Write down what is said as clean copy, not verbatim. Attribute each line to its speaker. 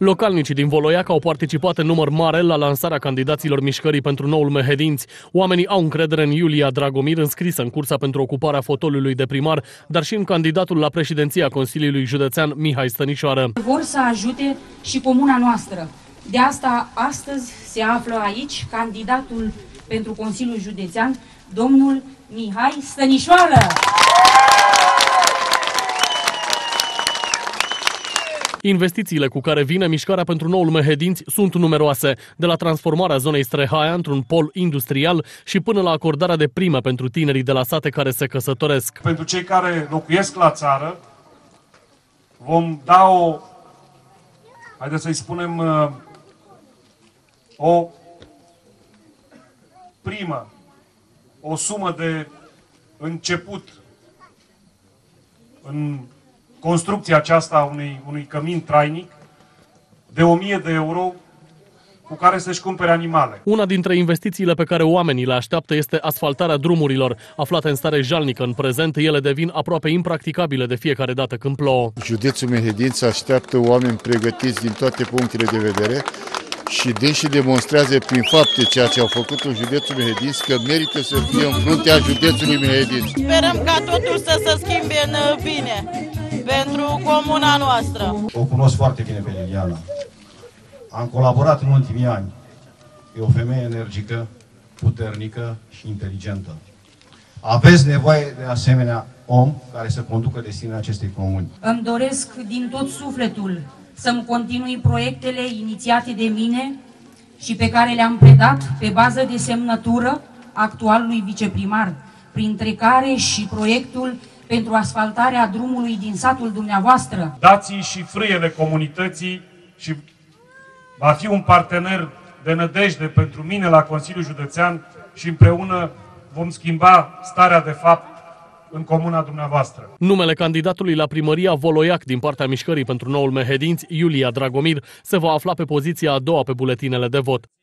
Speaker 1: Localnicii din Voloiac au participat în număr mare la lansarea candidaților mișcării pentru noul Mehedinți. Oamenii au încredere în Iulia Dragomir, înscrisă în cursa pentru ocuparea fotoliului de primar, dar și în candidatul la președinția Consiliului Județean, Mihai Stănișoară.
Speaker 2: Vor să ajute și comuna noastră. De asta astăzi se află aici candidatul pentru Consiliul Județean, domnul Mihai Stănișoară.
Speaker 1: Investițiile cu care vine mișcarea pentru noul Mehedinți sunt numeroase, de la transformarea zonei Strehaia într-un pol industrial și până la acordarea de prime pentru tinerii de la sate care se căsătoresc.
Speaker 3: Pentru cei care locuiesc la țară, vom da haideți să-i spunem, o primă, o sumă de început în construcția aceasta a unui cămin trainic de 1000 de euro cu care să-și cumpere animale.
Speaker 1: Una dintre investițiile pe care oamenii le așteaptă este asfaltarea drumurilor. Aflate în stare jalnică în prezent, ele devin aproape impracticabile de fiecare dată când plouă.
Speaker 4: Județul Mehedinți așteaptă oameni pregătiți din toate punctele de vedere și dânsi demonstrează prin fapte ceea ce au făcut în județul Mehedinți, că merită să fie în fruntea județului Mehedinți.
Speaker 5: Sperăm ca totul să se schimbe în bine pentru comuna noastră.
Speaker 6: O cunosc foarte bine pe Liliana. Am colaborat în ultimii ani. E o femeie energică, puternică și inteligentă. Aveți nevoie de asemenea om care să conducă destinul acestei comuni.
Speaker 2: Îmi doresc din tot sufletul să-mi continui proiectele inițiate de mine și pe care le-am predat pe bază de semnătură actualului viceprimar, printre care și proiectul pentru asfaltarea drumului din satul dumneavoastră.
Speaker 3: Dați-i și frâiele comunității și va fi un partener de nădejde pentru mine la Consiliul Județean și împreună vom schimba starea de fapt în comuna dumneavoastră.
Speaker 1: Numele candidatului la primăria Voloiac din partea mișcării pentru noul Mehedinți, Iulia Dragomir, se va afla pe poziția a doua pe buletinele de vot.